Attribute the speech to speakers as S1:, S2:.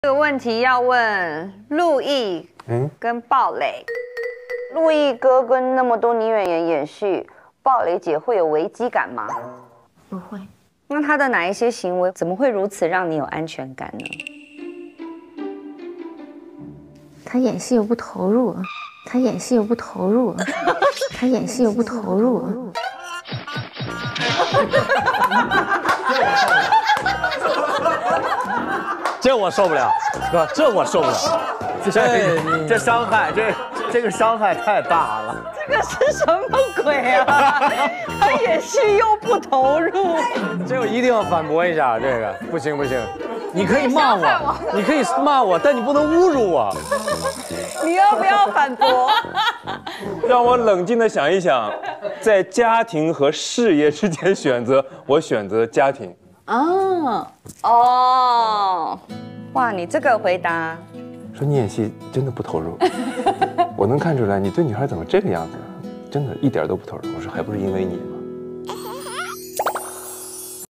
S1: 这个问题要问陆毅跟鲍蕾。陆毅哥跟那么多女演员演戏，鲍蕾姐会有危机感吗？
S2: 不会。
S1: 那他的哪一些行为怎么会如此让你有安全感呢？
S2: 他演戏又不投入，他演戏又不投入，他演戏又不投入。
S3: 这我受不了，哥，这我受不了。这伤害，这个伤害太大了。
S1: 这个是什么鬼啊？他演戏又不投入。
S3: 这我一定要反驳一下，这个不行不行。你可以骂我，你可以骂我，但你不能侮辱我。
S1: 你要不要反驳？
S4: 让我冷静地想一想，在家庭和事业之间选择，我选择家庭。
S1: 哦，哇，你这个回答，
S4: 说你演戏真的不投入，我能看出来，你对女孩怎么这个样子？真的一点都不投入。我说还不是因为你。